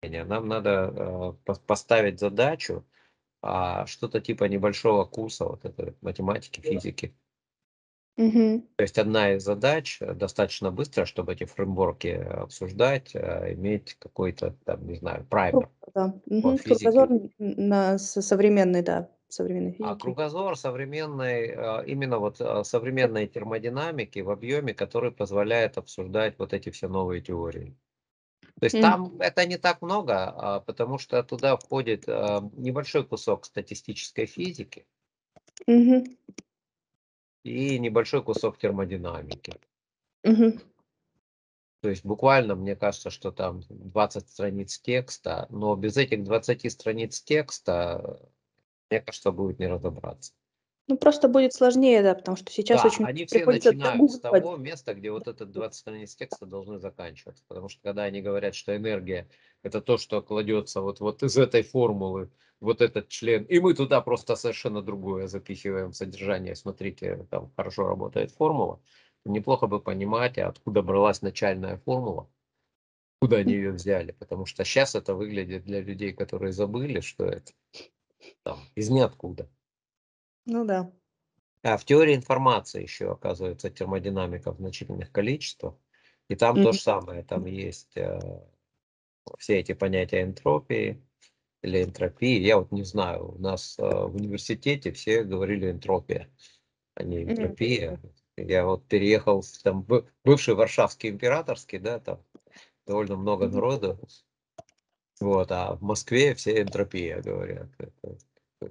мышления. Нам надо поставить задачу, что-то типа небольшого курса вот этой математики, физики. Мгм. То есть одна из задач достаточно быстро, чтобы эти фреймворки обсуждать, иметь какой-то там, не знаю, праймер Да. по Кругозор физике. на современной, да, современной А физики. кругозор современной, именно вот современной термодинамики в объеме, который позволяет обсуждать вот эти все новые теории. То есть М. там это не так много, потому что туда входит небольшой кусок статистической физики Мгм. и небольшой кусок термодинамики. Мгм. То есть буквально, мне кажется, что там 20 страниц текста, но без этих 20 страниц текста, мне кажется, будет не разобраться. Ну, просто будет сложнее, да, потому что сейчас Да, очень они все приходится начинают с догугливать. того места, где вот этот 20 страниц текста должны заканчиваться. Потому что когда они говорят, что энергия — это то, что кладется вот из этой формулы, вот этот член, и мы туда просто совершенно другое запихиваем содержание. Смотрите, там хорошо работает формула. Неплохо бы понимать, откуда бралась начальная формула, куда они ее взяли. Потому что сейчас это выглядит для людей, которые забыли, что это там из ниоткуда. Ну да. А в теории информации еще, оказывается, термодинамика в значительных количествах. И там то Мгм. же самое. Там есть все эти понятия энтропии или энтропии. Я вот не знаю, у нас в университете все говорили энтропия, а не Мгм. энтропия. Я вот переехал там бывший Варшавский императорский, да, там довольно много Мгм. народу. Вот, а в Москве все энтропия говорят. Это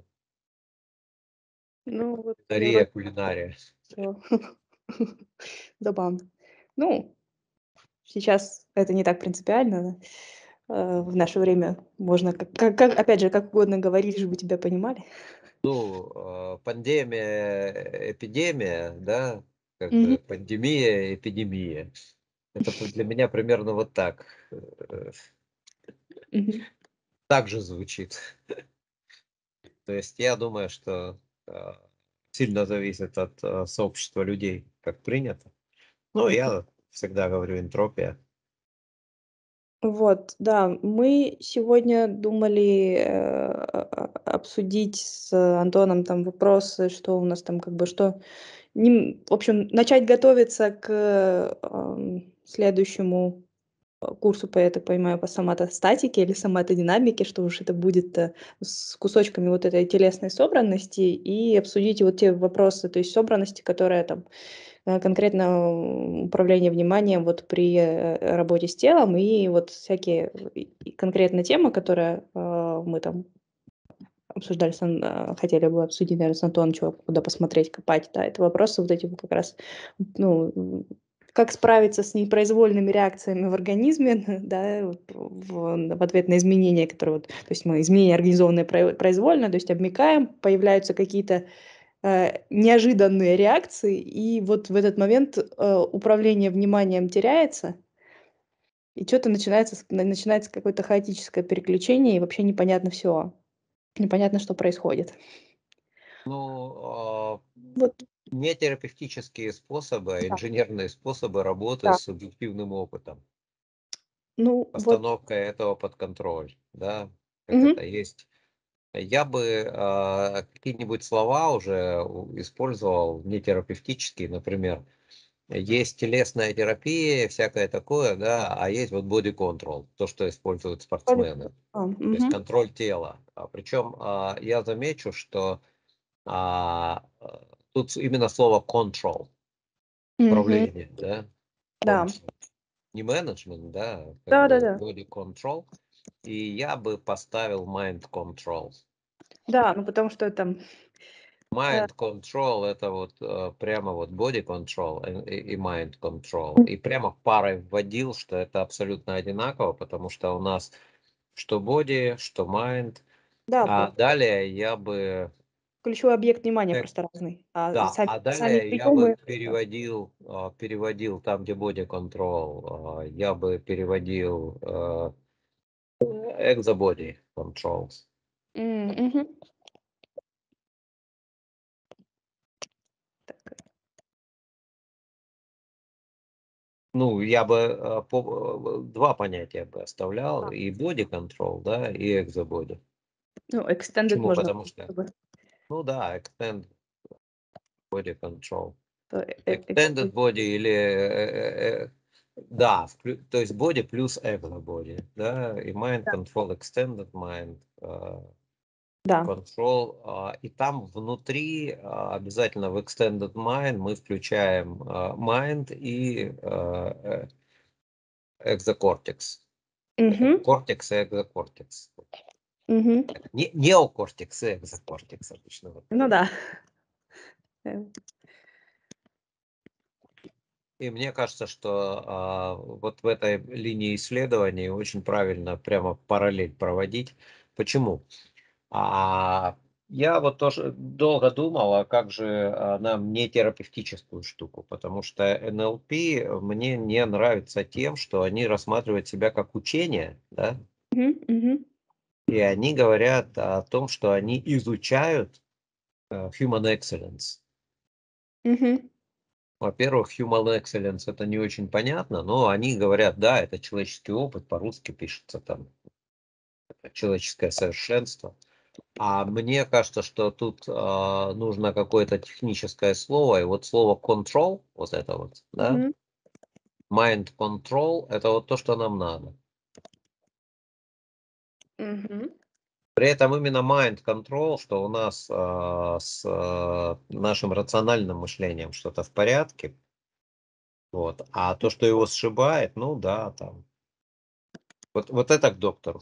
Ну, вот я кулинария, вроде кулинария. всё. Забавно. Ну, сейчас это не так принципиально, да. В наше время можно как опять же, как угодно говорить, лишь бы тебя понимали. Ну, пандемия, эпидемия, да, как Мгм. бы пандемия, эпидемия. Это для меня примерно вот так. Мгм. Так же звучит. То есть я думаю, что сильно зависит от сообщества людей, как принято. Ну, я всегда говорю энтропия. Вот, да, мы сегодня думали, обсудить с Антоном там вопросы, что у нас там как бы что в общем, начать готовиться к, следующему, курсу, по я так понимаю, по соматостатике или соматодинамике, что уж это будет, с кусочками вот этой телесной собранности, и обсудить вот те вопросы, то есть собранности, которая там конкретно управление вниманием вот при, работе с телом и вот всякие и конкретно темы, которые, мы там обсуждали хотели бы обсудить, наверно, с Антоном, чё, куда посмотреть, копать. Да, это вопросы вот эти вот как раз, ну, как справиться с непроизвольными реакциями в организме, да, вот в ответ на изменения, которые вот, то есть мы изменения организованные произвольно, то есть обмякаем, появляются какие-то неожиданные реакции, и вот в этот момент, управление вниманием теряется, и что то начинается какое-то хаотическое переключение, и вообще непонятно все, непонятно, что происходит. Ну, Вот, нетерапевтические способы, а да, инженерные способы работы да. с субъективным опытом. Ну вот, Постановка этого под контроль, да, как мгм, это есть. Я бы какие-нибудь слова уже использовал нетерапевтические, например, есть телесная терапия, всякое такое, да, а есть вот body control, то, что используют спортсмены, то есть мгм, контроль тела. Причем я замечу, что тут именно слово control, мгм, управление, да, да. control. Не менеджмент, да, как бы Да-да-да. body control. И я бы поставил mind control. Да, ну потому что там, э, Mind control — это вот прямо вот body control и mind control. И прямо парой вводил, что это абсолютно одинаково, потому что у нас что body, что mind. да, А просто далее я бы, ключевой объект внимания э, просто разный, а да, сами а сами далее я бы приемы, переводил там, где body control, я бы переводил exobody controls. мгм. Так, Ну, я бы два понятия бы оставлял, и body control, да, и exobody. Ну, extended Почему? можно Потому что, было бы, ну да, extended body control. ex Extended body или, да, то есть body плюс exobody, да, и mind да, control, extended mind, да. control, и там внутри обязательно в extended mind мы включаем mind и exocortex. Мгм, Кортекс и экзокортекс. мгм. Неокортекс и экзокортекс обычно. Вот. Ну да. Э, И мне кажется, что вот в этой линии исследований очень правильно прямо параллель проводить. Почему? А, я вот тоже долго думал, а как же нам не терапевтическую штуку, потому что НЛП мне не нравится тем, что они рассматривают себя как учение, да, Мгм, мгм, и они говорят о том, что они изучают human excellence. мгм, Во-первых, human excellence это не очень понятно, но они говорят, да, это человеческий опыт, по-русски пишется там человеческое совершенство. А мне кажется, что тут нужно какое-то техническое слово, и вот слово control, вот это вот, да, мгм, mind control, это вот то, что нам надо. мгм. При этом именно mind control, что у нас с нашим рациональным мышлением что-то в порядке, вот, а то, что его сшибает, ну да, там, вот это к доктору.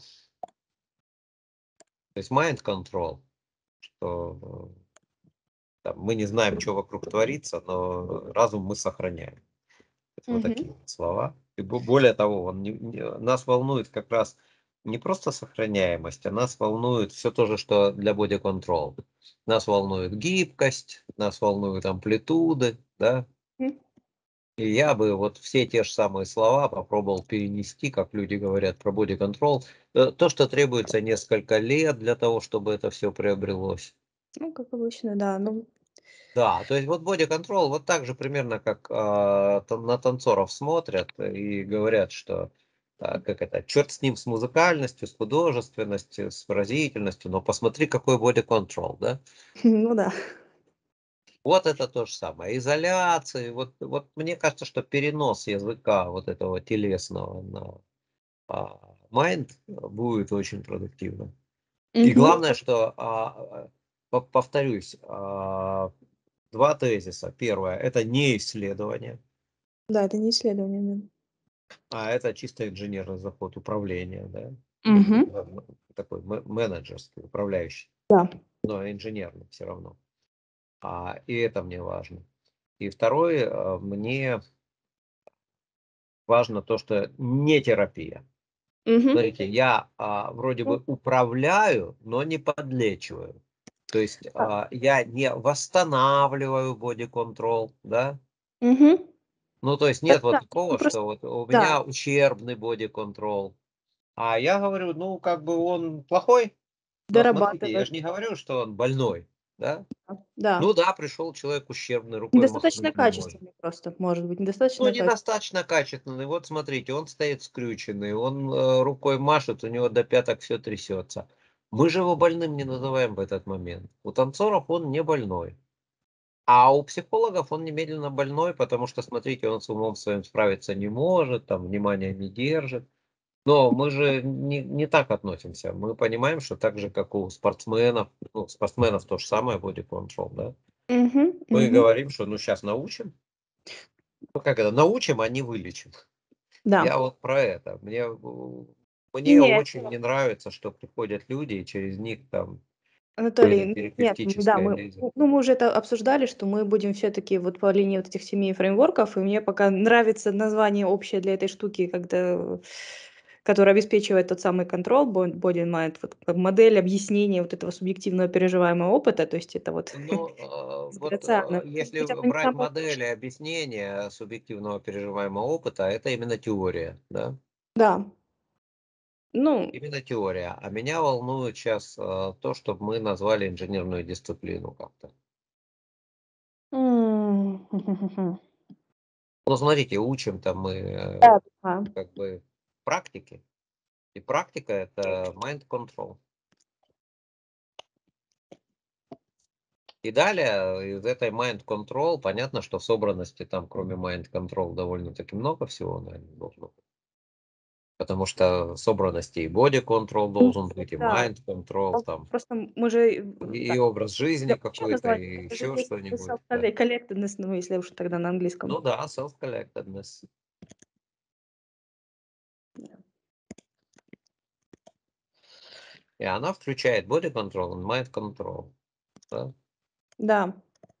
То есть mind control, что там, мы не знаем, что вокруг творится, но разум мы сохраняем. Вот Мгм. такие вот слова. И более того, нас волнует как раз не просто сохраняемость, а нас волнует все то же, что для body control. Нас волнует гибкость, нас волнуют амплитуды, да. М. И я бы вот все те же самые слова попробовал перенести, как люди говорят про body control. То, что требуется несколько лет для того, чтобы это все приобрелось. Ну, как обычно, да. Ну, Да, то есть вот body control вот так же примерно, как на танцоров смотрят и говорят, что как это, черт с ним, с музыкальностью, с художественностью, с выразительностью, но посмотри, какой body control, да? ну да. Вот это то же самое. Изоляция, вот мне кажется, что перенос языка вот этого телесного на mind будет очень продуктивным. И Мгм. главное, что, повторюсь, два тезиса. Первое — это не исследование, Да, это не исследование, да. а это чисто инженерный заход управления, да. Мгм. Такой менеджерский, управляющий, Да. но инженерный все равно. И это мне важно. И второе, мне важно то, что не терапия. Мгм. Смотрите, я вроде Ну бы управляю, но не подлечиваю. То есть да. я не восстанавливаю body control, да. Мгм. Ну, то есть Да, нет вот да. Ну такого, просто что вот у да, меня ущербный body control. А я говорю, ну, как бы он плохой, но смотрите, я дорабатываешь. же не говорю, что он больной, да. Да. Ну да, пришел человек ущербный, рукой Недостаточно махнуть не может. качественный просто, может быть, Ну, недостаточно качественный. недостаточно качественный. Вот смотрите, он стоит скрюченный, он рукой машет, у него до пяток все трясется. Мы же его больным не называем в этот момент. У танцоров он не больной. А у психологов он немедленно больной, потому что, смотрите, он с умом своим справиться не может, там, внимания не держит. Но мы же не так относимся. Мы понимаем, что так же, как у спортсменов, ну, у спортсменов то же самое body control, да. Мгм, Мы мгм. говорим, что ну сейчас научим. Ну как это, научим, а не вылечим. Да. Я вот про это. Мне Не, очень не нравится, что приходят люди, и через них там какое-то Анатолий, нет, да, терапевтическое мы, лезет. ну, мы уже это обсуждали, что мы будем все-таки вот по линии вот этих 7 фреймворков, и мне пока нравится название общее для этой штуки, когда, которое обеспечивает тот самый контроль, body and mind, вот как модель объяснения вот этого субъективного переживаемого опыта, то есть это вот Но с вот Грацианом. Может если быть, оно не брать самое модели лучшее. объяснения субъективного переживаемого опыта, это именно теория, да? Да, ну, Именно теория. А меня волнует сейчас то, чтобы мы назвали инженерную дисциплину как-то. м, Ну, смотрите, учим-то мы Да, да. как бы практике. И практика — это mind control. И далее из этой mind control понятно, что в собранности там, кроме mind control, довольно-таки много всего, наверное, должно быть. Потому что в собранности и body control должен быть, и Да, mind control, там, просто мы же, и так, образ жизни я вообще какой-то, назвать, и это же еще есть что-нибудь. Да. self-collectedness, ну, если уж тогда на Ну английском. да, self-collectedness. И она включает body control и mind control. Да? Да.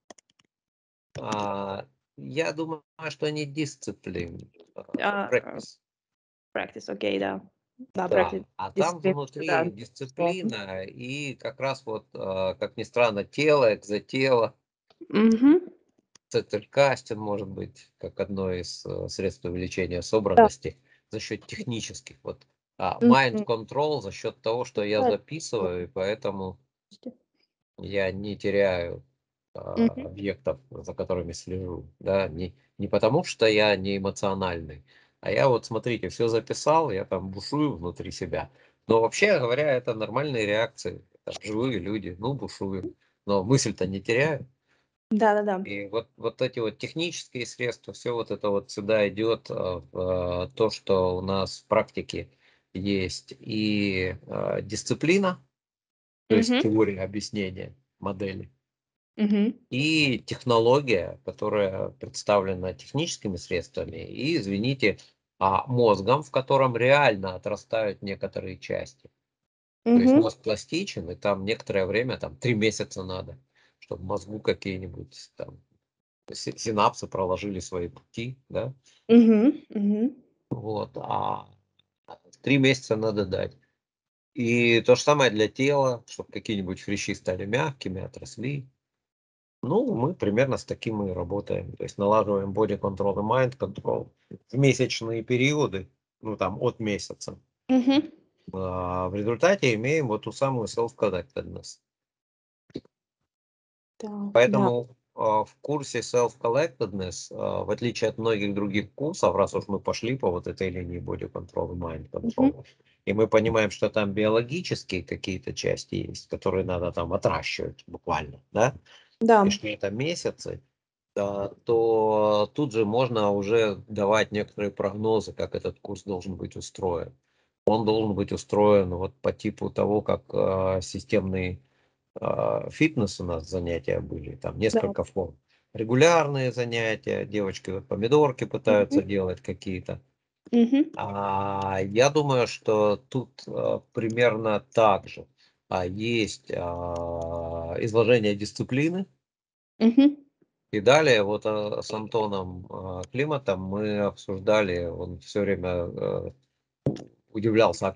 Я думаю, что не дисциплин, А, practice. practice, окей, да. Да, Да, practice, а там дисциплина, да, внутри сложно. дисциплина и как раз вот, как ни странно, тело, экзотело, Мгм. цетелькастинг может быть как одно из средств увеличения Да. собранности за счет технических. Вот, mind Мгм. control за счет того, что я Да, записываю, и поэтому точности. я не теряю Мгм. объектов, за которыми слежу. Да? Не потому, что я не эмоциональный, а я вот, смотрите, все записал, я там бушую внутри себя. Но вообще говоря, это нормальные реакции. Это живые люди, ну, бушую. Но мысль-то не теряю. Да-да-да. И вот эти вот технические средства, все вот это вот сюда идет в то, что у нас в практике есть и дисциплина, то есть Мгм. теория объяснения модели, Мгм. и технология, которая представлена техническими средствами, и, извините, мозгом, в котором реально отрастают некоторые части. То есть Мгм. мозг пластичен, и там некоторое время, там 3 месяца надо, чтобы в мозгу какие-нибудь там синапсы проложили свои пути, да. Мгм. Мгм. Вот, 3 месяца надо дать. И то же самое для тела, чтобы какие-нибудь хрящи стали мягкими, отросли. Ну, мы примерно с таким и работаем. То есть налаживаем body control и mind control в месячные периоды, ну там от месяца. Мгм. В результате имеем вот ту самую self-collectedness. Да, да. Поэтому в курсе self-collectedness, в отличие от многих других курсов, раз уж мы пошли по вот этой линии body control и mind Мгм. control, и мы понимаем, что там биологические какие-то части есть, которые надо там отращивать буквально, да, и Да. что это месяцы, да, то тут же можно уже давать некоторые прогнозы, как этот курс должен быть устроен. Он должен быть устроен вот по типу того, как системный фитнес у нас занятия были, там Да. несколько форм. Регулярные занятия, девочки вот помидорки Мгм. пытаются делать какие-то. Мгм. Я думаю, что тут примерно так же. Есть изложение дисциплины, Мгм. и далее вот с Антоном Климатом мы обсуждали, он все время удивлялся,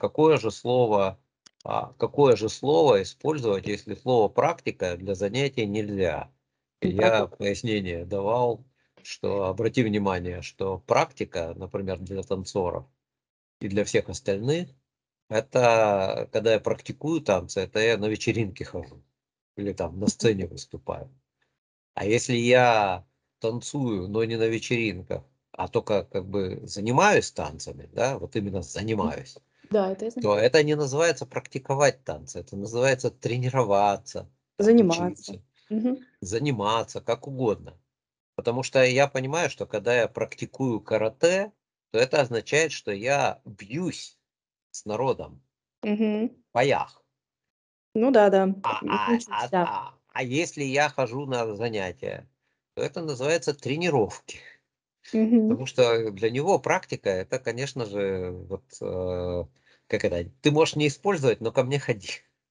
какое же слово использовать, если слово практика для занятий нельзя. И я Практика. пояснение давал, что обрати внимание, что практика, например, для танцоров и для всех остальных, это когда я практикую танцы, это я на вечеринке хожу или там на сцене выступаю. А если я танцую, но не на вечеринках, а только как бы занимаюсь танцами, да, вот именно Мгм. занимаюсь, Да, это я знаю. то это не называется практиковать танцы, это называется тренироваться, там, Заниматься. учиться, Мгм. заниматься, как угодно. Потому что я понимаю, что когда я практикую карате, то это означает, что я бьюсь с народом Мгм. в боях. Ну да-да. А, а, Учусь, а, да. а если я хожу на занятия, то это называется тренировки. Мгм. Потому что для него практика — это, конечно же, вот, как это, ты можешь не использовать, но ко мне ходи.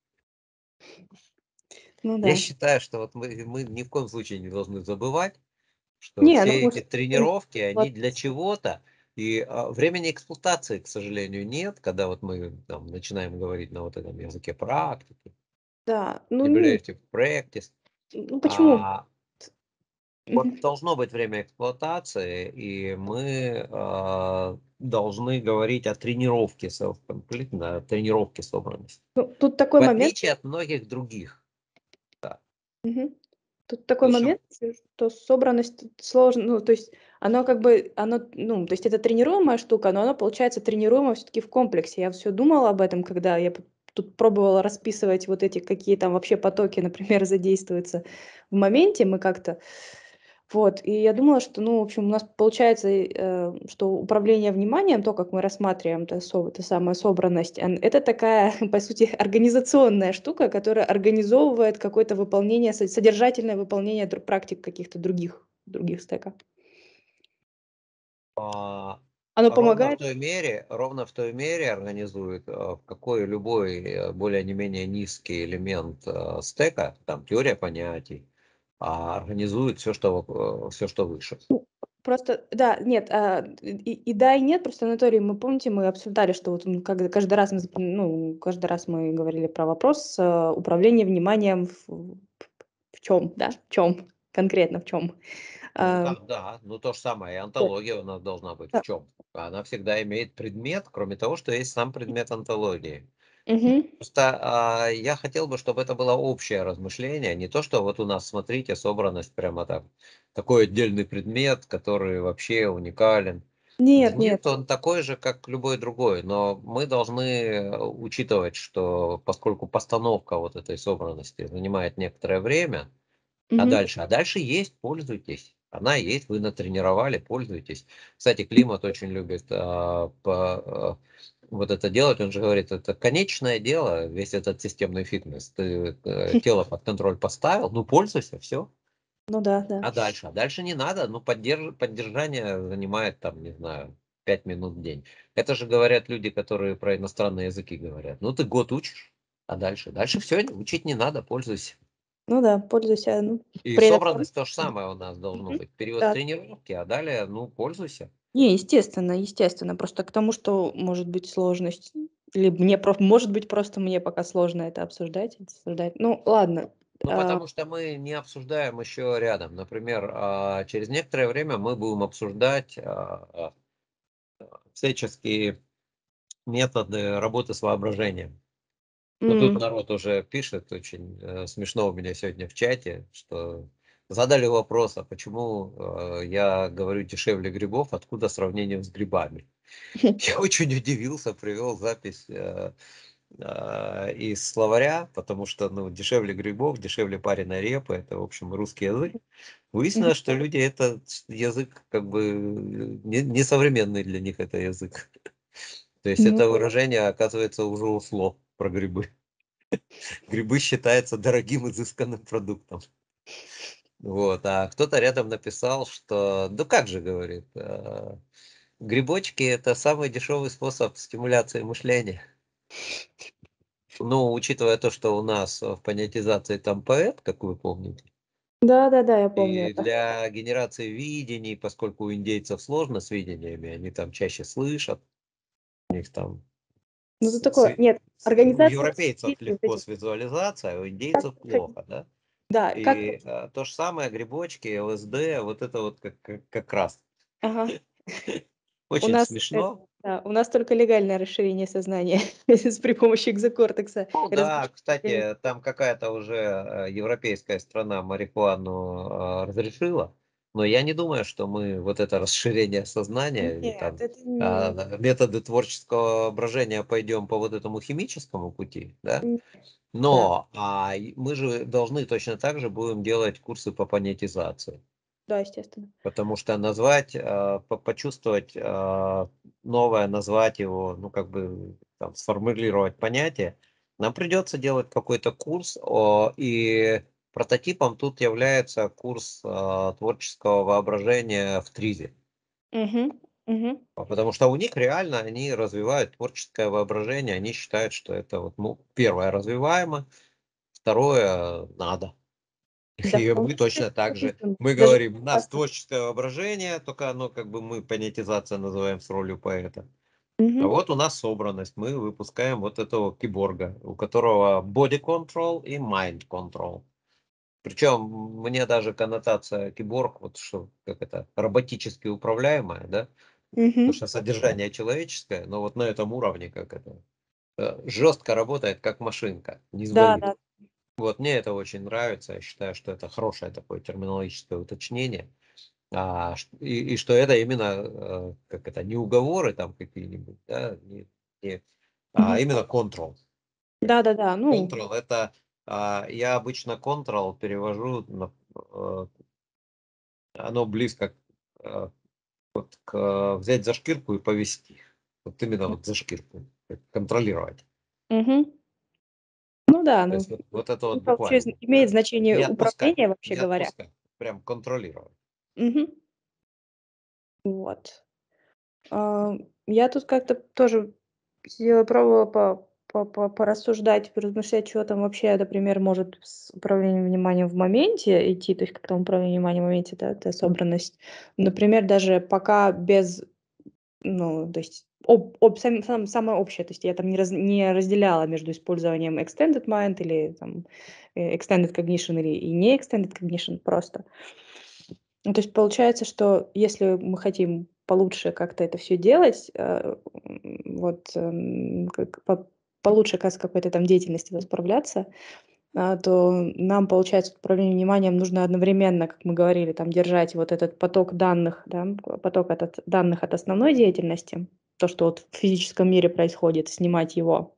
Ну Я да. считаю, что вот мы ни в коем случае не должны забывать, что Не, ну все мы эти всё-таки тренировки, вот. они для чего-то. И времени эксплуатации, к сожалению, нет, когда вот мы там начинаем говорить на вот этом языке практики, Да. Ну не, evaluative practice. ну почему? А, Вот Мгм. должно быть время эксплуатации, и мы должны говорить о тренировке self-complete, о тренировке собранности. Ну, тут такой В момент. отличие от многих других. Да. Мгм. Тут такой Потому что момент, что собранность сложно, ну, то есть оно как бы, ну, то есть это тренируемая штука, но оно получается тренируемо все-таки в комплексе. Я все думала об этом, когда я тут пробовала расписывать вот эти, какие там вообще потоки, например, задействуются в моменте. Мы как-то вот, и я думала, что, ну, в общем, у нас получается, что управление вниманием, то, как мы рассматриваем та самая собранность, это такая, по сути, организационная штука, которая организовывает какое-то выполнение, содержательное выполнение практик каких-то других стеков. А, Оно ровно в помогает? той мере, организует, в какой любой более не менее низкий элемент стека, там теория понятий, организует все, что выше. Просто, да, нет, и да, и нет. Просто, Анатолий, мы, помните, мы обсуждали, что вот когда каждый раз мы говорили про вопрос управления вниманием в чем, да, в чем, конкретно в чем. Ну А, там, да, ну то же самое, и вот, онтология у нас должна быть в да. чем? Она всегда имеет предмет, кроме того, что есть сам предмет онтологии. Мгм. Просто я хотел бы, чтобы это было общее размышление, не то, что вот у нас, смотрите, собранность прямо так, такой отдельный предмет, который вообще уникален. Да Нет, нет. нет, он такой же, как любой другой, но мы должны учитывать, что поскольку постановка вот этой собранности занимает некоторое время, Мгм. а дальше есть, пользуйтесь. Она есть, вы натренировали, пользуйтесь. Кстати, Климат очень любит вот это делать. Он же говорит, это конечное дело, весь этот системный фитнес. Ты тело под контроль поставил, ну пользуйся, все. Ну да, да. А дальше не надо, ну поддержание занимает там, не знаю, 5 минут в день. Это же говорят люди, которые про иностранные языки говорят. Ну ты год учишь, а дальше? Дальше все, учить не надо, пользуйся. Ну да, пользуйся, ну, И при этом собранность то же самое у нас должно Мгм. быть. Период Да. тренировки, а далее, ну, пользуйся. Не, естественно, естественно. Просто к тому, что может быть сложность, или может быть, просто мне пока сложно это обсуждать. Ну, ладно. Ну, А, потому что мы не обсуждаем еще рядом. Например, через некоторое время мы будем обсуждать всяческие методы работы с воображением. Ну, тут м, народ уже пишет, очень смешно у меня сегодня в чате, что задали вопрос, а почему я говорю дешевле грибов, откуда сравнение с грибами? Я очень удивился, привел запись из словаря, потому что, ну, дешевле грибов, дешевле пареной репы, это, в общем, русский язык. мгм. Выяснилось, что люди этот язык, как бы, не современный для них это язык. То есть Ну это выражение, оказывается, уже ушло про грибы. Грибы считаются дорогим, изысканным продуктом. Вот, а кто-то рядом написал, что, ну как же, говорит, грибочки это самый дешевый способ стимуляции мышления. Ну, учитывая то, что у нас в понятизации там поэт, как вы помните, да-да-да, я помню и это. для генерации видений, поскольку у индейцев сложно с видениями, они там чаще слышат, у них там Ну, это такое нет, у организация европейцев вот легко этих с визуализацией, а у как индейцев как плохо, да? да, как И то же самое грибочки, ЛСД, вот это вот как раз. ага. У Очень нас, смешно. да, у нас только легальное расширение сознания при помощи экзокортекса. Ну да, Различных кстати, там какая-то уже европейская страна марихуану разрешила, но я не думаю, что мы вот это расширение сознания или Нет, там это не методы творческого воображения пойдем по вот этому химическому пути, да? м, да, Но мы же должны точно так же будем делать курсы по понятизации. да, естественно. Потому что назвать, почувствовать новое, назвать его, ну, как бы там, сформулировать понятие, нам придется делать какой-то курс, и прототипом тут является курс творческого воображения в ТРИЗе. Мгм, мгм. Потому что у них реально они развивают творческое воображение, они считают, что это вот, ну, первое развиваемо, второе надо. Да, в И том мы числе, точно так же. допустим, Мы даже говорим, у нас творческое воображение, только оно как бы мы понятизация называем с ролью поэта. А Мгм, вот у нас собранность. Мы выпускаем вот этого киборга, у которого body control и mind control. Причем мне даже коннотация киборг, вот что, как это, роботически управляемая, да, потому мгм. что содержание человеческое, но вот на этом уровне, как это, жестко работает, как машинка, Да, неизвалимо. да. Вот мне это очень нравится. Я считаю, что это хорошее такое терминологическое уточнение. И что это именно, как это, не уговоры там какие-нибудь, да, а Мгм. именно control. Да-да-да, ну, Control это, я обычно control перевожу, оно близко к взять за шкирку и повести. Вот именно вот за шкирку, контролировать. мгм. Ну да, То ну, есть вот это вот вообще буквально, имеет да? значение Не отпускать, управления, вообще не говоря. отпускать, прям контролировать. Мгм. Вот. А, я тут как-то тоже пробовала порассуждать, поразмышлять, чё там вообще, например, может с управлением вниманием в моменте идти, то есть как там управление вниманием в моменте, да, это собранность. Например, даже пока без, ну, то есть самое общее, то есть я там не разделяла между использованием extended mind или там, extended cognition или и не extended cognition просто. Ну, то есть получается, что если мы хотим получше как-то это все делать, как получше как с какой-то там деятельностью справляться, то нам, получается, управление вниманием нужно одновременно, как мы говорили, там держать вот этот поток данных, да, поток данных от основной деятельности, то, что вот в физическом мире происходит, снимать его,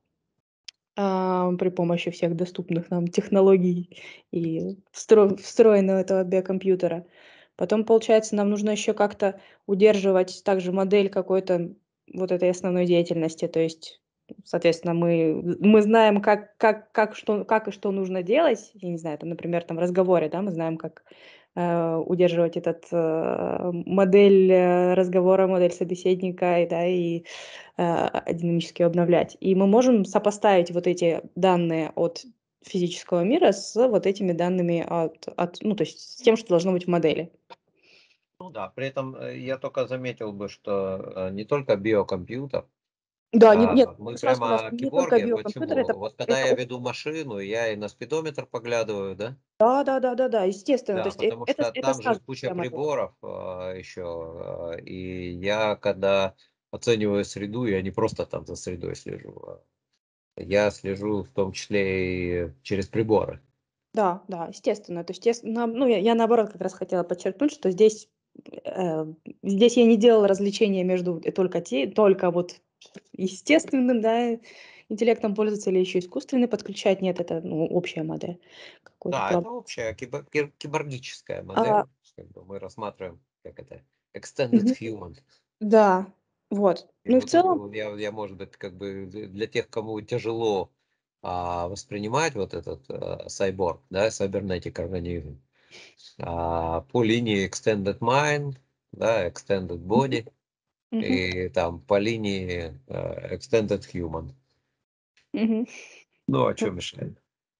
при помощи всех доступных нам технологий и встроенного этого биокомпьютера. Потом, получается, нам нужно еще как-то удерживать также модель какой-то вот этой основной деятельности. То есть, соответственно, мы знаем, как и что нужно делать. Я не знаю, там, например, там в разговоре, да, мы знаем, как удерживать модель разговора, модель собеседника, да, и динамически обновлять. И мы можем сопоставить вот эти данные от физического мира с вот этими данными ну, то есть с тем, что должно быть в модели. Ну да, при этом я только заметил бы, что не только биокомпьютер, Да, нет, мы сразу скажу, прямо не только киборги. биокомпьютер, Почему? Вот когда это я веду машину, я и на спидометр поглядываю, да? да-да-да-да-да, естественно. То Да, есть потому что это там же сразу куча прямо то. приборов еще, и я, когда оцениваю среду, я не просто там за средой слежу, я слежу в том числе и через приборы. Да, да, естественно. То есть ну, я наоборот как раз хотела подчеркнуть, что э, здесь я не делала различения между только вот естественным, да, интеллектом пользоваться или еще искусственный подключать. Нет, это, ну, общая модель. Какой-то Да, проб это общая киборгическая А, модель. Как бы мы рассматриваем, как это, extended мгм. human. Да, вот. И Ну и в вот тут целом вот я, может быть, как бы для тех, кому тяжело воспринимать вот этот сайборг, да, cybernetic организм, по линии extended mind, да, extended мгм, body мгм, и там по линии extended human. мгм. Ну, а что мешает?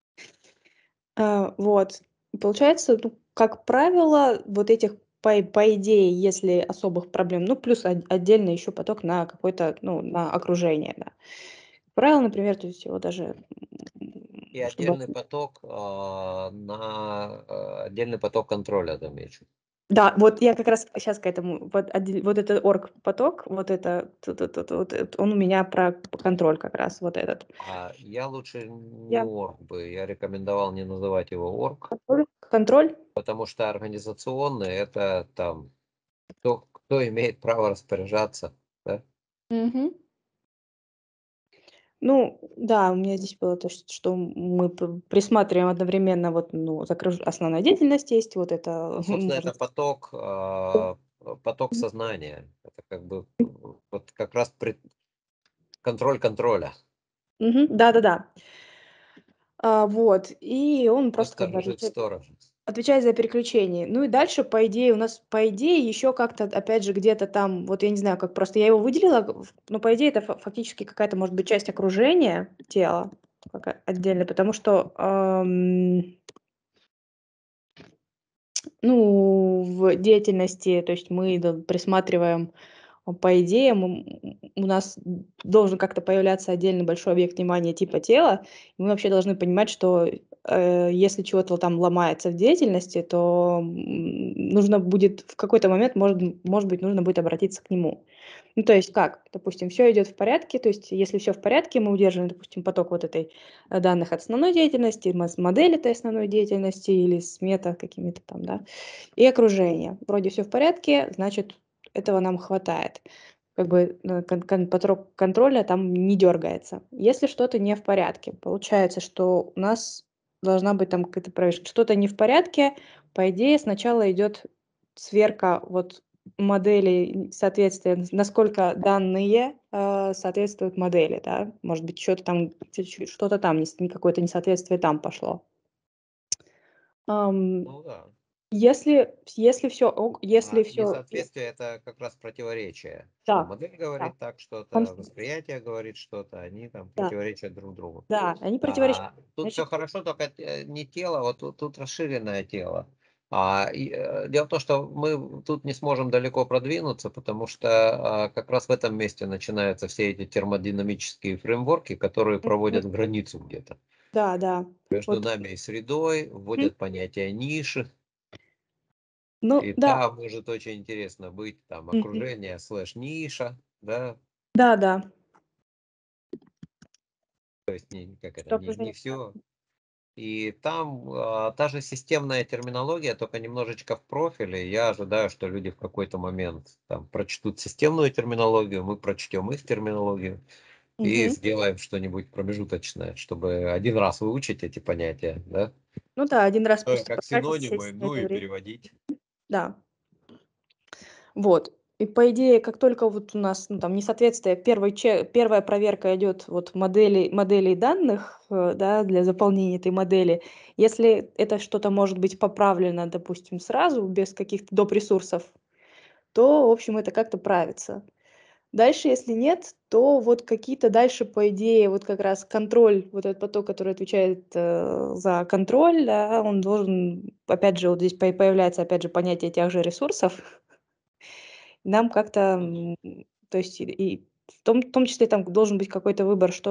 Вот. Получается, ну, как правило, вот этих, по идее, если особых проблем, ну, плюс отдельно еще поток на какой-то, ну, на окружение, да. Правило, например, то есть его даже, И чтобы отдельный поток отдельный поток контроля замечу. да, вот я как раз сейчас к этому. Вот этот орг-поток, вот он у меня про контроль как раз, вот этот. Я лучше не Я орг бы, я рекомендовал не называть его орг, контроль? потому что организационный это там кто имеет право распоряжаться, да? Мгм. Ну да, у меня здесь было то, что мы присматриваем одновременно вот, ну, основная деятельность есть, вот это Ну, собственно, можно это поток Мгм. сознания. Это как бы вот как раз контроль контроля. Мгм. Да-да-да. Вот, и он просто как Доктор бы лежит в стороне. отвечает за переключение. Ну и дальше, по идее, у нас, по идее, еще как-то, опять же, где-то там, вот я не знаю, как просто я его выделила, но по идее это фактически какая-то, может быть, часть окружения тела отдельно, потому что, ну, в деятельности, то есть мы присматриваем, по идее, у нас должен как-то появляться отдельный большой объект внимания типа тела, и мы вообще должны понимать, что если чего-то там ломается в деятельности, то нужно будет в какой-то момент, может быть, нужно будет обратиться к нему. Ну, то есть как? Допустим, все идет в порядке, то есть если все в порядке, мы удерживаем, допустим, поток вот этой данных от основной деятельности, модели этой основной деятельности или с мета какими-то там, да, и окружение. Вроде все в порядке, значит, этого нам хватает. Как бы поток контроля там не дергается. Если что-то не в порядке, получается, что у нас должна быть там какая-то проверка. Что-то не в порядке, по идее, сначала идет сверка вот модели соответствия, насколько данные соответствуют модели, да, может быть, что-то там, что-то там, какое-то несоответствие там пошло. Ну да. Если все, если А все, несоответствие это как раз противоречие, что да, модель да, говорит так что-то, конфликт, восприятие говорит что-то, они там да, противоречат друг другу. да, они противоречат. Тут все Значит, хорошо, только не тело, вот тут расширенное тело. Дело в том, что мы тут не сможем далеко продвинуться, потому что как раз в этом месте начинаются все эти термодинамические фреймворки, которые мгм, проводят границу где-то да, да, между вот, нами и средой, мгм, вводят понятие ниши, ну, и да, там может очень интересно быть там мгм, окружение слэш ниша, да, да, да, то есть как это, что не окружение, да. все. И там та же системная терминология, только немножечко в профиле. Я ожидаю, что люди в какой-то момент там прочтут системную терминологию, мы прочтем их терминологию и Мгм. сделаем что-нибудь промежуточное, чтобы один раз выучить эти понятия, да, Ну да, один раз просто как потратить синонимы, все ну это и время. переводить. Да. Вот. И по идее, как только вот у нас, ну, там несоответствие, первая проверка идет вот моделей данных, да, для заполнения этой модели. Если это что-то может быть поправлено, допустим, сразу, без каких-то доп. Ресурсов, то, в общем, это как-то правится. Дальше, если нет, то вот какие-то дальше, по идее, вот как раз контроль, вот этот поток, который отвечает, за контроль, да, он должен, опять же, вот здесь появляется, опять же, понятие тех же ресурсов. Нам как-то, то есть и в том числе там должен быть какой-то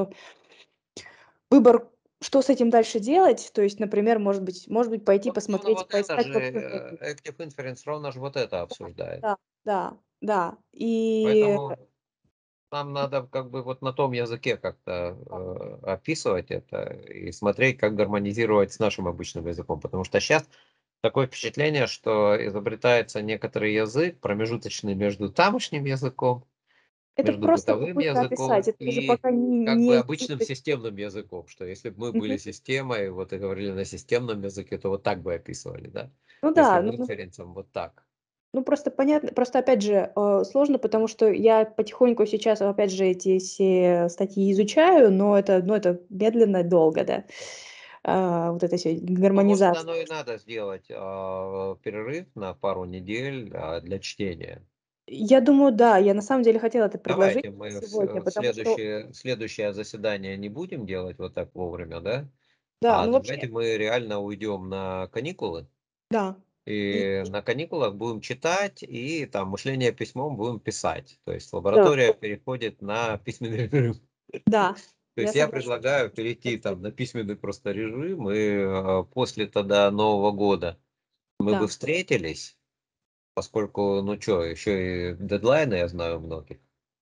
выбор, что с этим дальше делать. То есть, например, может быть, пойти Вот ровно посмотреть, вот это поискать же, вообще что-то. Active Inference ровно же вот это обсуждает. Да, да, да. И Поэтому нам надо как бы вот на том языке как-то описывать это и смотреть, как гармонизировать с нашим обычным языком. Потому что сейчас такое впечатление, что изобретается некоторый язык, промежуточный между тамошним языком, это между просто бытовым попытка описать. языком Это же и пока не как бы не обычным системным языком, что если бы мы были Мгм. системой, вот и говорили на системном языке, то вот так бы описывали, да? Ну Если да, мы инференсом, вот так. просто понятно, просто опять же, сложно, потому что я потихоньку сейчас, опять же, эти все статьи изучаю, но это медленно и долго, да. Вот это все Ну, может, гармонизация. оно и надо сделать перерыв на пару недель для чтения. Я думаю, да, я на самом деле хотела это предложить Давайте мы сегодня, в потому что, следующее заседание не будем делать вот так вовремя, да? да, А ну вообще, давайте мы реально уйдем на каникулы, да. И и на каникулах будем читать, и там мышление письмом будем писать. То есть да, лаборатория переходит на письменный режим. да, То я есть я согласна. предлагаю перейти там на письменный просто режим, и после тогда Нового года мы бы Да, встретились, поскольку, ну что, еще и дедлайны я знаю у многих.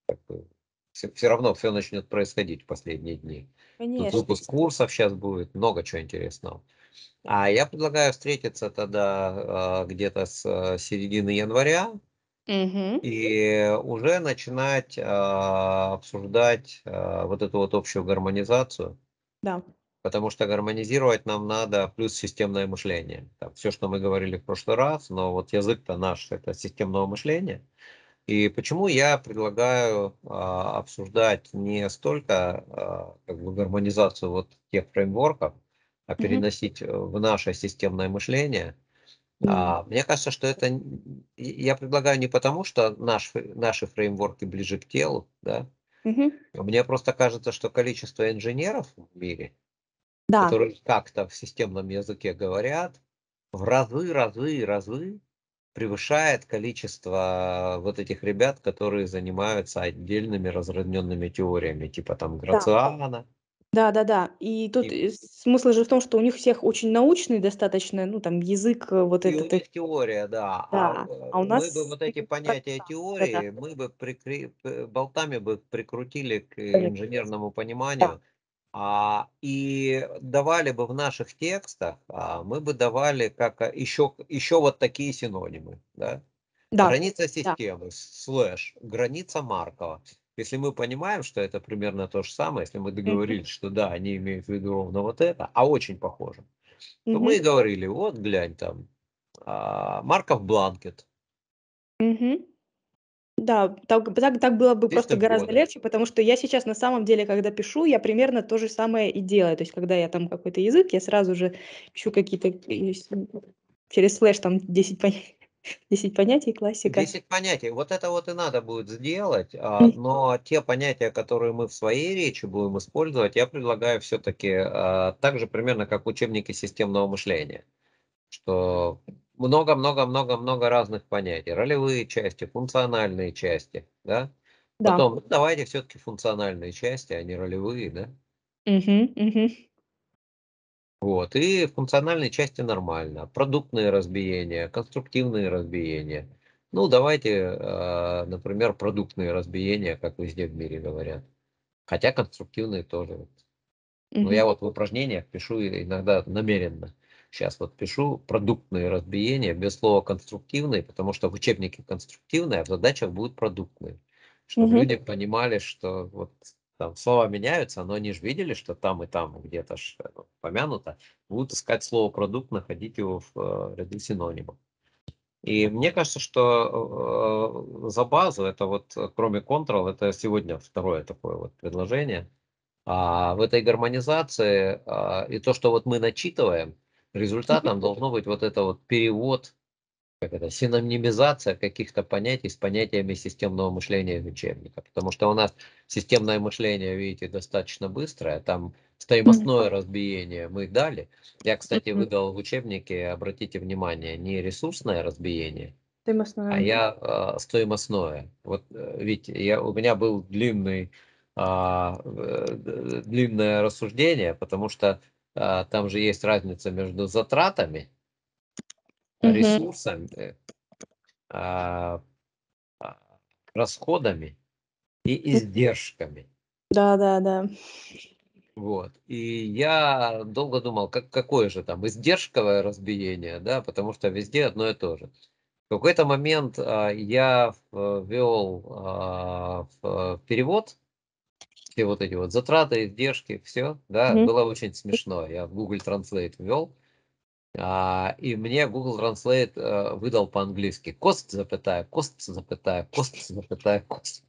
Все равно все начнет происходить в последние дни. Тут конечно. выпуск курсов сейчас будет, много чего интересного. А я предлагаю встретиться тогда где-то с середины января Мгм. и уже начинать обсуждать вот эту вот общую гармонизацию, Да. потому что гармонизировать нам надо плюс системное мышление. Все, что мы говорили в прошлый раз, но вот язык-то наш это системного мышления. И почему я предлагаю обсуждать не столько как бы гармонизацию вот тех фреймворков, а Мгм. переносить в наше системное мышление. М. Мне кажется, что это я предлагаю не потому, что наши фреймворки ближе к телу, да. Мгм. Мне просто кажется, что количество инженеров в мире, Да, которые как-то в системном языке говорят, в разы превышает количество вот этих ребят, которые занимаются отдельными разрозненными теориями, типа там да. Грациана. Да-да-да. И тут смысл же в том, что у них всех очень научный достаточно, ну, там, язык, вот И у этот, них теория, да. да. А у Мы бы нас вот эти понятия да-да. теории, мы бы болтами бы прикрутили к инженерному Да, пониманию, и давали бы в наших текстах, мы бы давали как еще вот такие синонимы, да? да, Граница да. системы, слэш, граница Маркова. Если мы понимаем, что это примерно то же самое, если мы Мгм, договорились, что да, они имеют в виду ровно вот это, а очень похоже, то мы мгм, и говорили, вот глянь там, Марков бланкет, мгм. Да, так было бы просто систем гораздо кода. легче, потому что я сейчас на самом деле, когда пишу, я примерно то же самое и делаю. То есть, когда я там какой-то язык, я сразу же пишу какие-то через слэш там 10 10 понятий, классика. 10 понятий. Вот это вот и надо будет сделать, М, но те понятия, которые мы в своей речи будем использовать, я предлагаю все-таки так же примерно, как учебники системного мышления. Что много-много-много-много разных понятий. Ролевые части, функциональные части, да. да. Потом, ну, давайте все-таки функциональные части, а не ролевые, да. Мгм, мгм, Вот, и функциональные части нормально. Продуктные разбиения, конструктивные разбиения. Ну, давайте, например, продуктные разбиения, как везде в мире говорят. Хотя конструктивные тоже. Ну, я мгм, вот в упражнениях пишу иногда намеренно. Сейчас вот пишу продуктные разбиения без слова конструктивные, потому что в учебнике конструктивные, а в задачах будут продуктные. Чтобы мгм. люди понимали, что вот там слова меняются, но они же видели, что там и там где-то помянуто. Будут искать слово продукт, находить его в ряду синонимов. И мне кажется, что за базу это вот, кроме Ctrl, это сегодня второе такое вот предложение. В этой гармонизации, и то, что вот мы начитываем, результатом должно быть вот это вот перевод, как это, синонимизация каких-то понятий с понятиями системного мышления из учебника. Потому что у нас системное мышление, видите, достаточно быстрое, там Мгм, стоимостное разбиение мы дали. Я, кстати, мгм. выдал в учебнике, обратите внимание, не ресурсное разбиение, а Стоимостное. я стоимостное. Вот видите, у меня был длинное рассуждение, потому что там же есть разница между затратами, Мгм. ресурсами, а, а, расходами и М. издержками. Да-да-да. Вот. И я долго думал, какое же там издержковое разбиение, да, потому что везде одно и то же. В какой-то момент я ввел в перевод все вот эти вот затраты, издержки, все, да, Мгм. было очень смешно. Я в Google Translate ввел, и мне Google Translate выдал по-английски cost, запятая, cost, запятая, cost, запятая, cost.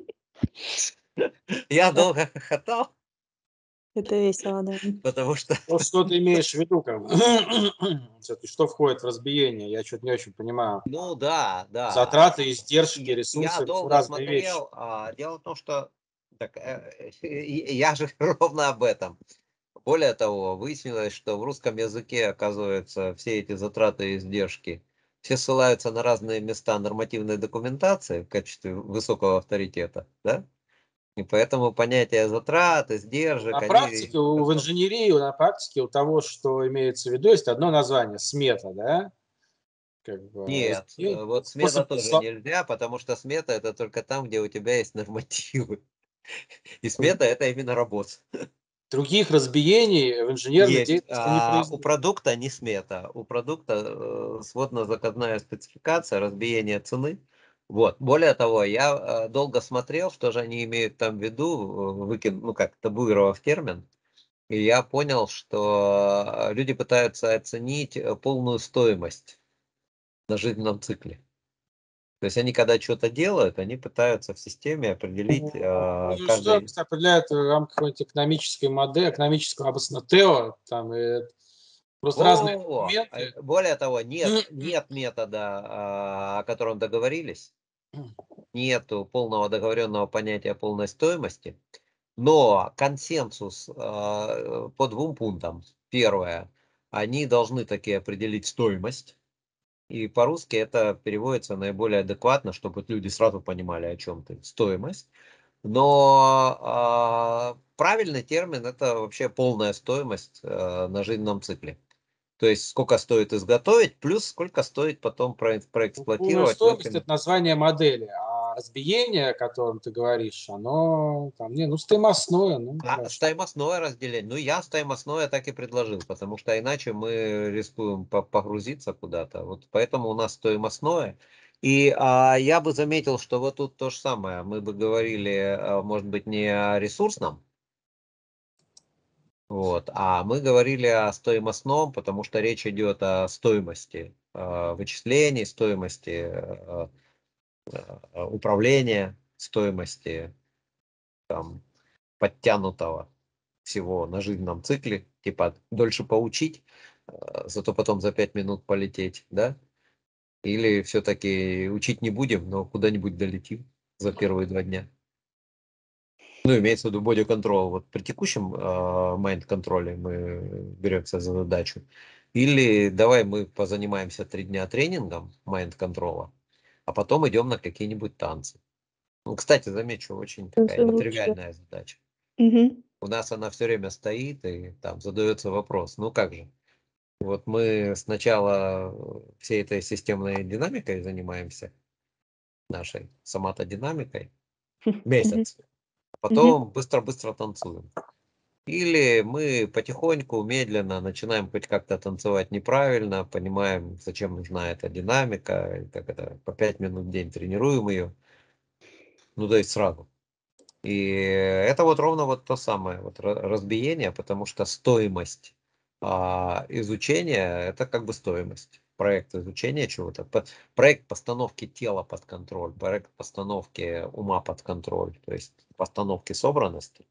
Я Да, долго хохотал, это весело, да. потому что, Ну, что ты имеешь в виду, как бы? Всё-таки что входит в разбиение? Я что то не очень понимаю. ну да, да, Затраты, издержки, я ресурсы — это всё долго разные вещи. смотрел, дело в том, что так, я же ровно об этом. Более того, выяснилось, что в русском языке, оказывается, все эти затраты и издержки, все ссылаются на разные места нормативной документации в качестве высокого авторитета, да? И поэтому понятие затрат, издержек, На они практике, в инженерии, на практике у того, что имеется в виду, есть одно название — смета, да? Как бы, нет, это вот смета способ тоже нельзя, потому что смета это только там, где у тебя есть нормативы. И смета это именно работа. других разбиений в инженерной Есть. деятельности не У производится. продукта не смета. У продукта сводно-заказная спецификация разбиения цены. Вот. Более того, я долго смотрел, что же они имеют там в виду, ну как, табуировав термин, и я понял, что люди пытаются оценить полную стоимость на жизненном цикле. То есть они, когда что-то делают, они пытаются в системе определить Ну, каждый. стоимость определяет в рамках какой-нибудь экономической модели, экономического обычно ТЭО, там, просто разные Во-во-во! документы. Более того, нет метода, о котором договорились, нету полного договоренного понятия полной стоимости, но консенсус по двум пунктам. Первое, они должны таки определить стоимость, и по-русски это переводится наиболее адекватно, чтобы люди сразу понимали, о чем ты. Стоимость. Но правильный термин – это вообще полная стоимость на жизненном цикле. То есть сколько стоит изготовить, плюс сколько стоит потом Полная проэксплуатировать. стоимость – это название модели, а разбиение, о котором ты говоришь, оно там, стоимостное. Стоимостное разделение. Ну, я стоимостное так и предложил, потому что иначе мы рискуем погрузиться куда-то. Вот поэтому у нас стоимостное. И я бы заметил, что вот тут то же самое. Мы бы говорили, может быть, не о ресурсном, вот, а мы говорили о стоимостном, потому что речь идет о стоимости вычислений, стоимости управления, стоимости там, подтянутого всего на жизненном цикле, типа дольше поучить, зато потом за 5 минут полететь, да? Или все-таки учить не будем, но куда-нибудь долетим за первые 2 дня. Ну, имеется в виду body control. Вот при текущем mind контроле мы беремся за задачу. Или давай мы позанимаемся 3 дня тренингом mind контрола, а потом идем на какие-нибудь танцы. Ну, кстати, замечу, очень такая Танцы лучше. нетривиальная задача. Мгм. У нас она все время стоит, и там задается вопрос, ну как же? Вот мы сначала всей этой системной динамикой занимаемся, нашей соматодинамикой, Мгм. месяц, а Мгм. потом быстро-быстро танцуем. Или мы потихоньку, медленно начинаем хоть как-то танцевать неправильно, понимаем, зачем нужна эта динамика, и как это, по 5 минут в день тренируем ее, ну то есть сразу. И это вот ровно вот то самое вот разбиение, потому что стоимость изучения – это как бы стоимость. Проект изучения чего-то, проект постановки тела под контроль, проект постановки ума под контроль, то есть постановки собранности.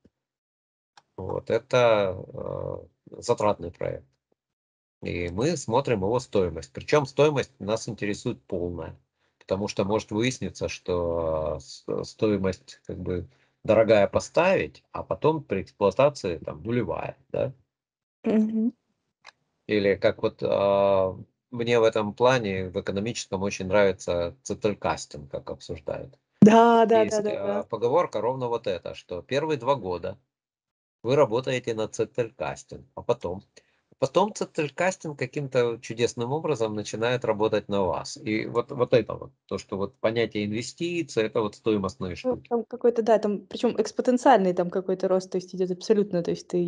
Вот это затратный проект. И мы смотрим его стоимость. Причем стоимость нас интересует полная. Потому что может выясниться, что стоимость как бы дорогая поставить, а потом при эксплуатации там нулевая, да? Мгм. Или как вот мне в этом плане, в экономическом, очень нравится цетелькастинг, как обсуждают. Да, да, да, Есть да, да. поговорка ровно вот это, что первые 2 года вы работаете над цетелькастинг, а потом цетелькастинг каким-то чудесным образом начинает работать на вас. И вот это вот, то, что вот понятие инвестиций, это вот стоимостные Ну, штуки. там какой-то, да, там причем экспоненциальный там какой-то рост, то есть идет абсолютно, то есть ты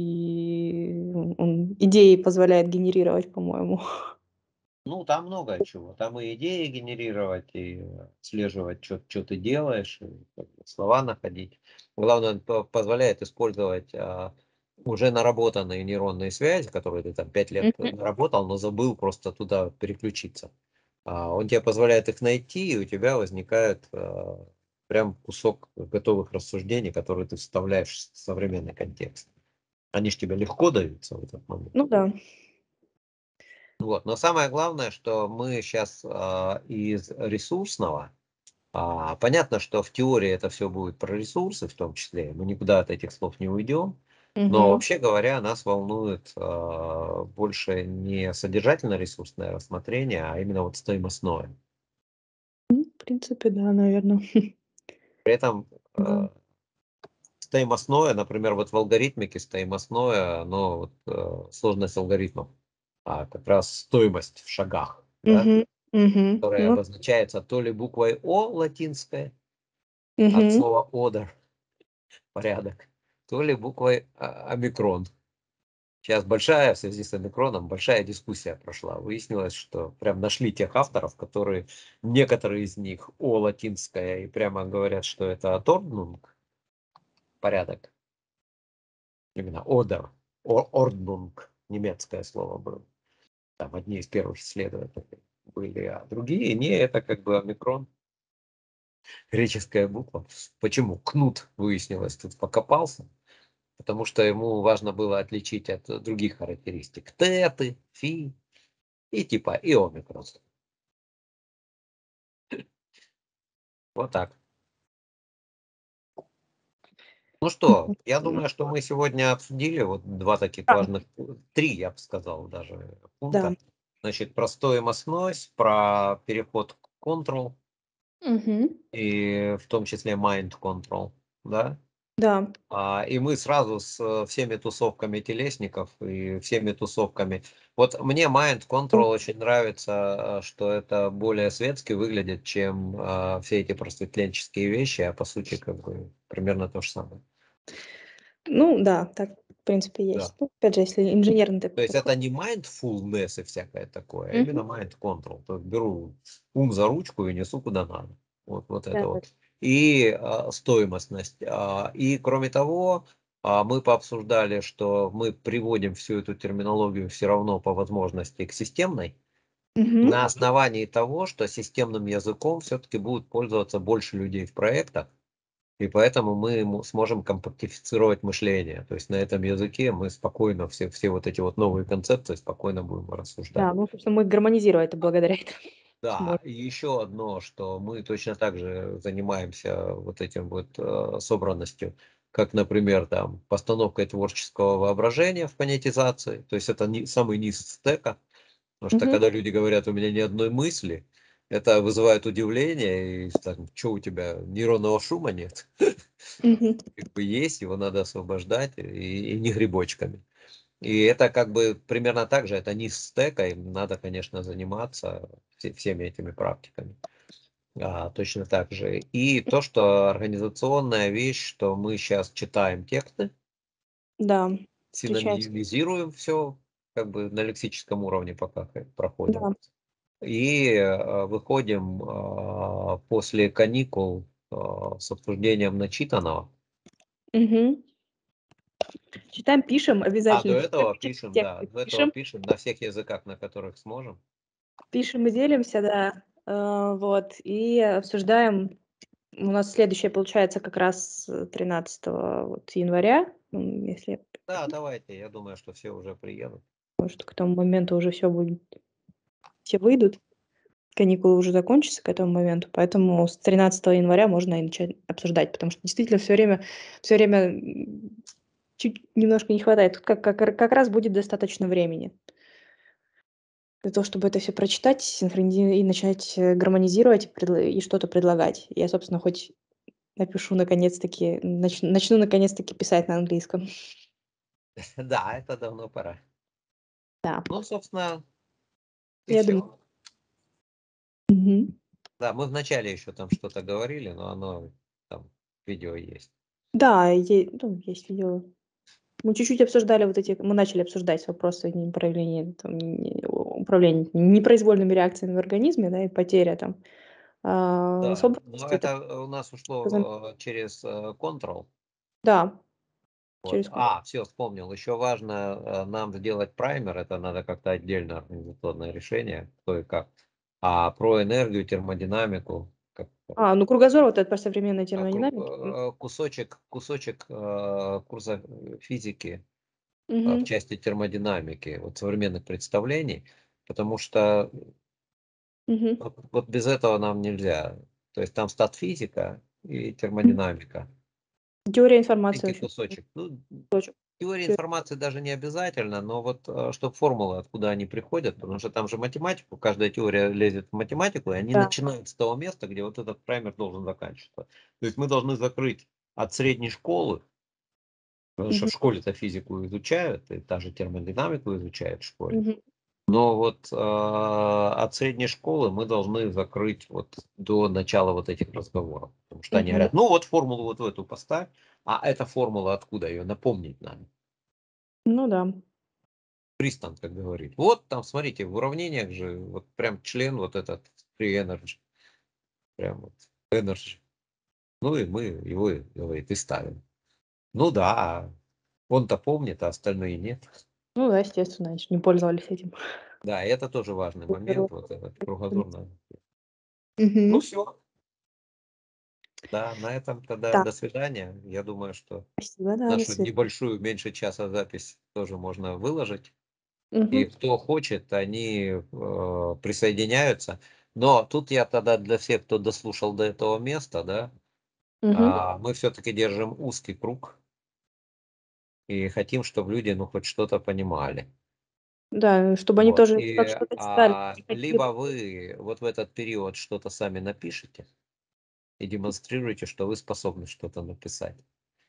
он идеи позволяет генерировать, по-моему. Ну, там много чего. Там и идеи генерировать, и отслеживать, что ты делаешь, и как бы слова находить. Главное, он позволяет использовать уже наработанные нейронные связи, которые ты там 5 лет Мгм. наработал, но забыл просто туда переключиться. Он тебе позволяет их найти, и у тебя возникает прям кусок готовых рассуждений, которые ты вставляешь в современный контекст. Они же тебе легко даются в этот момент. Ну да. Вот. Но самое главное, что мы сейчас из ресурсного, понятно, что в теории это все будет про ресурсы в том числе, мы никуда от этих слов не уйдем, но Мгм. вообще говоря, нас волнует больше не содержательно-ресурсное рассмотрение, а именно вот стоимостное. В принципе, да, наверно. При этом Да. стоимостное, например, вот в алгоритмике стоимостное, оно вот, сложность алгоритмов, как раз стоимость в шагах, да, Мгм. Мгм. которая Ну, обозначается то ли буквой О латинской от мгм. слова order, порядок, то ли буквой омикрон. Сейчас большая, в связи с омикроном, большая дискуссия прошла. Выяснилось, что прям нашли тех авторов, которые, некоторые из них О латинская, и прямо говорят, что это от ordnung, порядок, именно order, ordnung, немецкое слово было. Там одни из первых исследователей были, а другие не, это как бы омикрон. Греческая буква. Почему? Кнут, выяснилось, тут покопался, потому что ему важно было отличить от других характеристик. Теты, фи и типа и омикрон. Вот так. Ну что, я думаю, что мы сегодня обсудили вот 2 таких Да, важных, 3, я бы сказал, даже да. пункта. Значит, про стоимостность, про переход к control, Мгм. и в том числе mind control, да? Да. И мы сразу с всеми тусовками телесников и всеми тусовками. Вот мне Mind Control очень нравится, что это более светски выглядит, чем все эти просветленческие вещи, а по сути как бы примерно то же самое. Ну да, так в принципе Да. есть. Ну, опять же, если инженерный То такой есть подход. это не mindfulness и всякое такое, а Мгм. именно mind control. То есть беру ум за ручку и несу куда надо. Вот это Да. вот. И стоимостность. И кроме того, мы пообсуждали, что мы приводим всю эту терминологию все равно по возможности к системной, Мгм. на основании того, что системным языком все-таки будут пользоваться больше людей в проектах, и поэтому мы сможем компактифицировать мышление. То есть на этом языке мы спокойно все вот эти вот новые концепции спокойно будем рассуждать. Да, ну, собственно, мы гармонизировать это благодаря этому Да, сможем. и еще одно, что мы точно так же занимаемся вот этим вот собранностью, как, например, там постановкой творческого воображения в понятизации. То есть это самый низ стека. Потому что Мгм. когда люди говорят, у меня ни одной мысли, это вызывает удивление, и там, что у тебя, нейронного шума нет? Мгм. Как бы есть, его надо освобождать, и не грибочками. И это как бы примерно так же, это низ стека, и надо, конечно, заниматься всеми этими практиками. Точно так же. И то, что организационная вещь, что мы сейчас читаем тексты, Да, встречается. синонизируем все, как бы на лексическом уровне пока проходим. Да. И выходим после каникул с обсуждением начитанного. Мгм. Читаем, пишем, обязательно До читаем, этого читаем пишем, да, тексты, до этого пишем. пишем на всех языках, на которых сможем. Пишем и делимся, да. Вот, и обсуждаем. У нас следующее получается как раз 13 вот января, если Да, давайте, я думаю, что все уже приедут. может, к тому моменту уже все будет, все выйдут, каникулы уже закончатся к этому моменту, поэтому с 13 января можно и начать обсуждать, потому что действительно все время чуть немножко не хватает. Тут как раз будет достаточно времени для того, чтобы это все прочитать, и начать гармонизировать и что-то предлагать. Я, собственно, хоть напишу наконец-таки, начну наконец-таки писать на английском. Да, это давно пора. Да, Ну, собственно, и я думаю. все. Мгм. Да, мы вначале еще там что-то говорили, но оно там видео есть. Да, ну, есть видео. Мы чуть-чуть обсуждали мы начали обсуждать вопросы управления непроизвольными реакциями в организме, да, и потеря там Да, но собранности. это у нас ушло через Control. Да, Вот. через Все, вспомнил. Еще важно нам сделать праймер, это надо как-то отдельно организационное решение, кто и как. А про энергию, термодинамику, ну кругозор вот этот по современной а, кру- термодинамике. кусочек курса физики в Мгм. части термодинамики, вот современных представлений, потому что Мгм. вот без этого нам нельзя. То есть там статфизика и Мгм. термодинамика. Теория информации Маленький очень кусочек. Ну, кусочек. теория Тё информации даже не обязательно, но вот чтобы формулы, откуда они приходят, потому что там же математику, каждая теория лезет в математику, и они Да. начинают с того места, где вот этот праймер должен заканчиваться. То есть мы должны закрыть от средней школы, потому что Мгм. в школе-то физику изучают, и даже термодинамику изучают в школе. Мгм. Но вот от средней школы мы должны закрыть вот до начала вот этих разговоров. Потому что они Мгм. говорят, ну вот формулу вот в эту поставь, а эта формула откуда, ее напомнить надо. Ну да. Пристан, как говорит. Вот там, смотрите, в уравнениях же вот прям член вот этот free energy. Прям вот energy. Ну и мы его, говорит, и ставим. Ну да, он-то помнит, а остальные нет. Ну да, естественно, они ж не пользовались этим. Да, и это тоже важный момент, вот этот кругозор. Ну Мгм. все, да, на этом тогда Да, до свидания. Я думаю, что спасибо, да, до нашу свидания. небольшую, меньше часа запись тоже можно выложить. И Мгм. кто хочет, они присоединяются. Но тут я тогда для всех, кто дослушал до этого места, да, Мгм. мы все-таки держим узкий круг и хотим, чтобы люди, ну, хоть что-то понимали. Да, чтобы они Вот. тоже И как что-то читали, приходили. либо вы вот в этот период что-то сами напишите и демонстрируете, что вы способны что-то написать.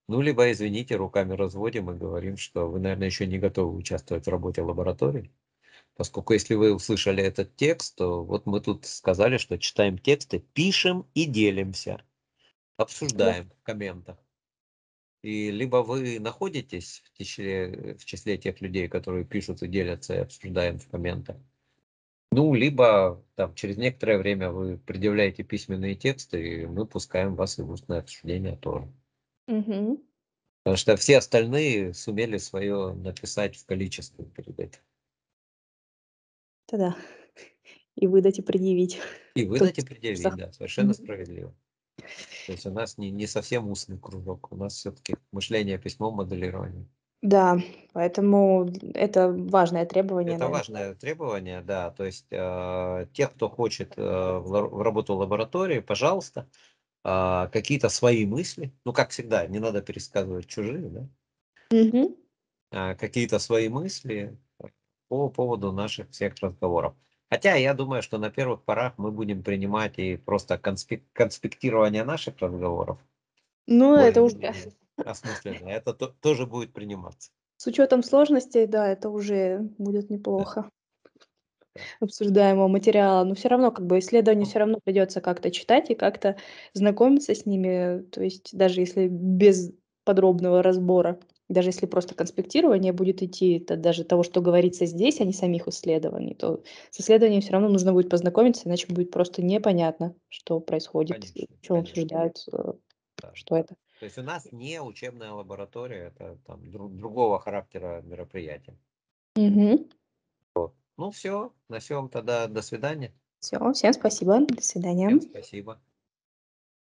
Ну, либо, извините, руками разводим и говорим, что вы, наверное, еще не готовы участвовать в работе лаборатории. Поскольку если вы услышали этот текст, то вот мы тут сказали, что читаем тексты, пишем и делимся, Да. обсуждаем в комментах. И либо вы находитесь в числе тех людей, которые пишут и делятся, и обсуждаем в комментах. Ну, либо там через некоторое время вы предъявляете письменные тексты, и мы пускаем вас и в устное обсуждение тоже. Мгм. Потому что все остальные сумели свое написать в количестве перед этим. Это да. И выдать, и предъявить. И Кто выдать и в предъявить, курсах. да, совершенно Мгм. справедливо. То есть у нас не совсем устный кружок, у нас все-таки мышление письмом, моделирование. Да, поэтому это важное требование, Это наверно. важное требование, да. То есть тех, кто хочет в работу лаборатории, пожалуйста, какие-то свои мысли, ну, как всегда, не надо пересказывать чужие, да, Мгм. какие-то свои мысли по поводу наших всех разговоров. Хотя я думаю, что на первых порах мы будем принимать и просто конспектирование наших разговоров Ну, это уже более-менее осмысленно. Это тоже будет приниматься. с учетом сложностей, да, это уже будет Да, неплохо. да. Обсуждаемого материала. Но все равно, как бы, исследования Ну, все равно придется как-то читать и как-то знакомиться с ними. То есть даже если без подробного разбора, даже если просто конспектирование будет идти, это даже того, что говорится здесь, а не самих исследований, то с исследованием все равно нужно будет познакомиться, иначе будет просто непонятно, что происходит, конечно, о чём конечно. обсуждают, Да. что это. То есть у нас не учебная лаборатория, это там другого характера мероприятие. Мгм. Ну все, на сём тогда до свидания. Всё, всем спасибо. До свидания. Всем спасибо.